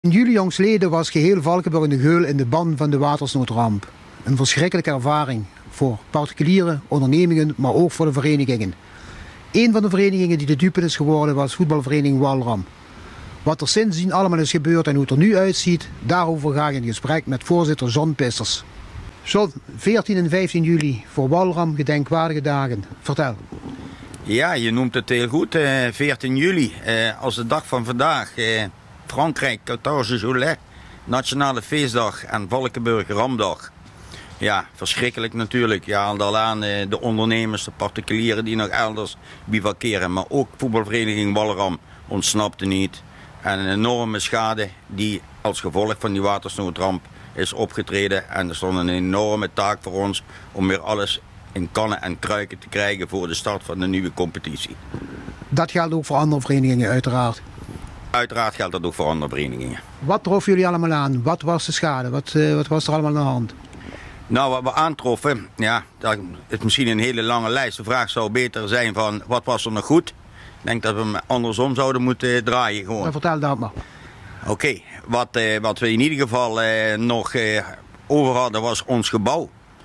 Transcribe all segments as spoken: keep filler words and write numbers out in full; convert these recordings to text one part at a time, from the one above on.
In juli jongstleden was geheel Valkenburg in de geul in de ban van de watersnoodramp. Een verschrikkelijke ervaring voor particuliere ondernemingen, maar ook voor de verenigingen. Een van de verenigingen die de dupe is geworden was voetbalvereniging Walram. Wat er sindsdien allemaal is gebeurd en hoe het er nu uitziet, daarover ga ik in gesprek met voorzitter John Pissers. John, veertien en vijftien juli voor Walram gedenkwaardige dagen. Vertel. Ja, je noemt het heel goed. Eh, veertien juli, eh, als de dag van vandaag. Eh, Frankrijk, quatorze juillet, nationale feestdag en Valkenburg Ramdag. Ja, verschrikkelijk natuurlijk. Ja, al aan eh, de ondernemers, de particulieren die nog elders bivakeren. Maar ook voetbalvereniging Walram ontsnapte niet. En een enorme schade die als gevolg van die watersnoodramp is opgetreden. En er stond een enorme taak voor ons om weer alles in kannen en kruiken te krijgen voor de start van de nieuwe competitie. Dat geldt ook voor andere verenigingen uiteraard. Uiteraard geldt dat ook voor andere verenigingen. Wat trof jullie allemaal aan? Wat was de schade? Wat, uh, wat was er allemaal aan de hand? Nou, wat we aantroffen, ja, dat is misschien een hele lange lijst. De vraag zou beter zijn van, wat was er nog goed? Ik denk dat we hem andersom zouden moeten draaien gewoon. Nou, vertel dat maar. Oké, okay. wat, uh, wat we in ieder geval uh, nog uh, over hadden was ons gebouw.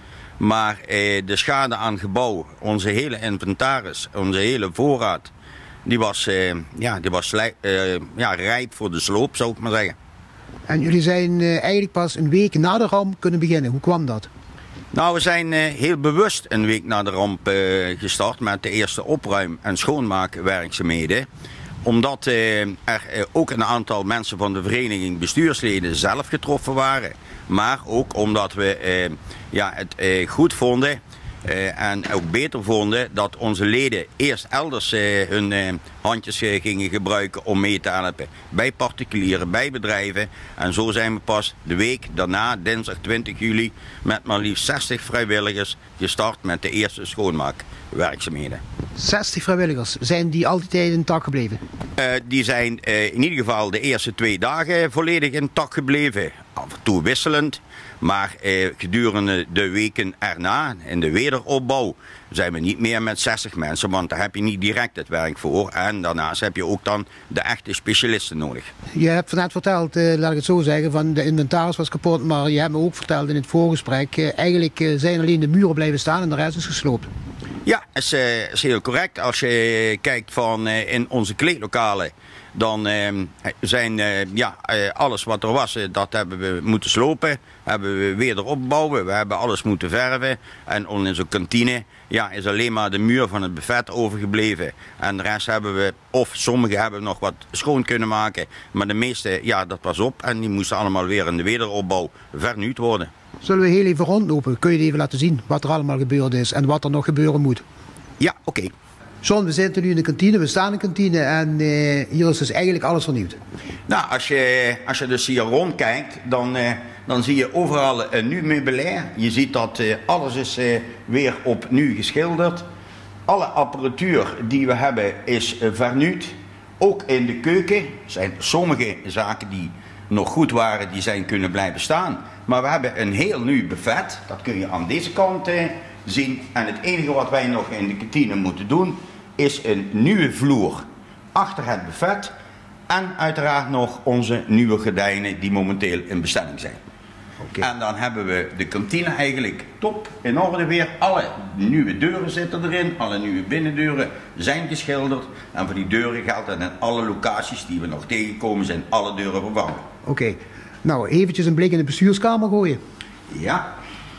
Maar uh, de schade aan gebouw, onze hele inventaris, onze hele voorraad, die was, uh, ja, die was uh, ja, rijp voor de sloop, zou ik maar zeggen. En jullie zijn uh, eigenlijk pas een week na de ramp kunnen beginnen. Hoe kwam dat? Nou, we zijn uh, heel bewust een week na de ramp uh, gestart met de eerste opruim- en schoonmaakwerkzaamheden. Omdat uh, er uh, ook een aantal mensen van de vereniging bestuursleden zelf getroffen waren. Maar ook omdat we uh, ja, het uh, goed vonden uh, en ook beter vonden dat onze leden eerst elders uh, hun uh, handjes uh, gingen gebruiken om mee te helpen. Bij particulieren, bij bedrijven. En zo zijn we pas de week daarna, dinsdag twintig juli, met maar liefst zestig vrijwilligers gestart met de eerste schoonmaakwerkzaamheden. zestig vrijwilligers, zijn die altijd intact gebleven? Uh, die zijn uh, in ieder geval de eerste twee dagen volledig intact gebleven. Af en toe wisselend, maar uh, gedurende de weken erna, in de wederopbouw, zijn we niet meer met zestig mensen, want daar heb je niet direct het werk voor. En daarnaast heb je ook dan de echte specialisten nodig. Je hebt net verteld, uh, laat ik het zo zeggen, van de inventaris was kapot, maar je hebt me ook verteld in het voorgesprek, uh, eigenlijk uh, zijn alleen de muren blijven staan en de rest is gesloopt. Ja, is, uh, is heel correct. Als je kijkt van uh, in onze kleedlokalen, dan uh, zijn uh, ja, uh, alles wat er was, uh, dat hebben we moeten slopen. Hebben we weer erop bouwen. We hebben alles moeten verven. En in onze kantine ja, is alleen maar de muur van het buffet overgebleven. En de rest hebben we, of sommige hebben nog wat schoon kunnen maken. Maar de meeste, ja, dat was op. En die moesten allemaal weer in de wederopbouw vernieuwd worden. Zullen we heel even rondlopen? Kun je even laten zien wat er allemaal gebeurd is en wat er nog gebeuren moet? Ja, oké. Okay. John, we zitten nu in de kantine, we staan in de kantine en uh, hier is dus eigenlijk alles vernieuwd. Nou, als je, als je dus hier rondkijkt, dan, uh, dan zie je overal een nieuw meubilair. Je ziet dat uh, alles is uh, weer opnieuw geschilderd. Alle apparatuur die we hebben is uh, vernieuwd. Ook in de keuken zijn sommige zaken die nog goed waren, die zijn kunnen blijven staan. Maar we hebben een heel nieuw buffet, dat kun je aan deze kant uh, zien. En het enige wat wij nog in de kantine moeten doen, is een nieuwe vloer achter het buffet. En uiteraard nog onze nieuwe gordijnen die momenteel in bestelling zijn. Okay. En dan hebben we de kantine eigenlijk top in orde weer. Alle nieuwe deuren zitten erin, alle nieuwe binnendeuren zijn geschilderd. En voor die deuren geldt dat in alle locaties die we nog tegenkomen zijn alle deuren vervangen. Oké, okay. Nou eventjes een blik in de bestuurskamer gooien. Ja.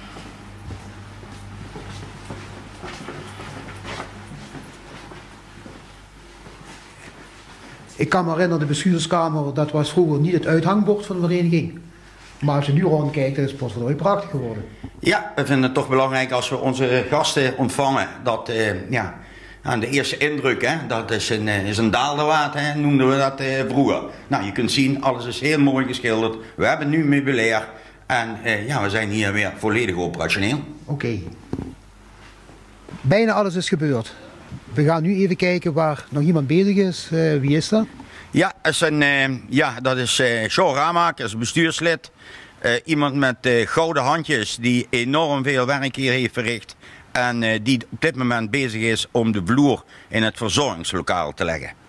Ik kan me herinneren, de bestuurskamer, dat was vroeger niet het uithangbord van de vereniging. Maar als je nu rondkijkt, dan is het potverdorie prachtig geworden. Ja, we vinden het toch belangrijk als we onze gasten ontvangen. Dat, uh, ja, aan de eerste indruk, hè, dat is een, is een daalderwaard, hè, noemden we dat uh, vroeger. Nou, je kunt zien, alles is heel mooi geschilderd. We hebben nu meubilair en uh, ja, we zijn hier weer volledig operationeel. Oké. Okay. Bijna alles is gebeurd. We gaan nu even kijken waar nog iemand bezig is. Uh, wie is dat? Ja, is een, uh, ja, dat is uh, John Ramaker, is bestuurslid. Uh, iemand met uh, gouden handjes die enorm veel werk hier heeft verricht. En uh, die op dit moment bezig is om de vloer in het verzorgingslokaal te leggen.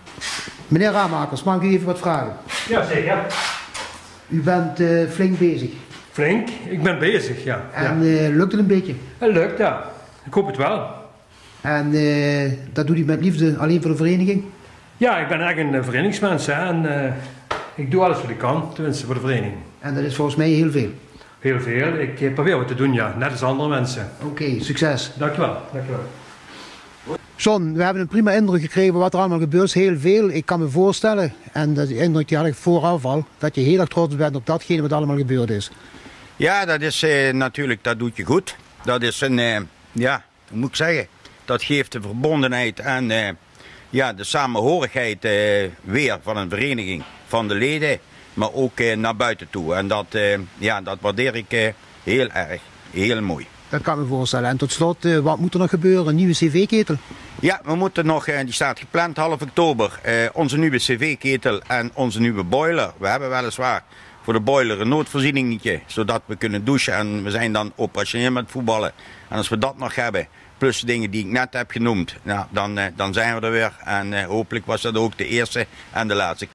Meneer Ramakers, mag ik u even wat vragen? Ja, zeker. U bent uh, flink bezig. Flink? Ik ben bezig, ja. En ja. Uh, lukt het een beetje? Het lukt, ja. Ik hoop het wel. En uh, dat doet u met liefde alleen voor de vereniging? Ja, ik ben echt een verenigingsmens, hè. En uh, ik doe alles wat ik kan, tenminste voor de vereniging. En dat is volgens mij heel veel? Heel veel. Ik probeer wat te doen, ja. Net als andere mensen. Oké, okay, succes. Dankjewel. Dankjewel. John, we hebben een prima indruk gekregen wat er allemaal gebeurt. Heel veel. Ik kan me voorstellen, en dat indruk die had ik vooraf al, dat je heel erg trots bent op datgene wat allemaal gebeurd is. Ja, dat is uh, natuurlijk, dat doet je goed. Dat is een, uh, ja, hoe moet ik zeggen, dat geeft de verbondenheid en uh, ja, de samenhorigheid uh, weer van een vereniging, van de leden, maar ook uh, naar buiten toe. En dat, uh, ja, dat waardeer ik uh, heel erg, heel mooi. Dat kan me voorstellen. En tot slot, uh, wat moet er nog gebeuren? Een nieuwe C V-ketel? Ja, we moeten nog, uh, die staat gepland half oktober, uh, onze nieuwe C V-ketel en onze nieuwe boiler. We hebben weliswaar voor de boiler een noodvoorzieningetje, zodat we kunnen douchen en we zijn dan operationeel met voetballen. En als we dat nog hebben, plus de dingen die ik net heb genoemd, nou, dan, uh, dan zijn we er weer. En uh, hopelijk was dat ook de eerste en de laatste.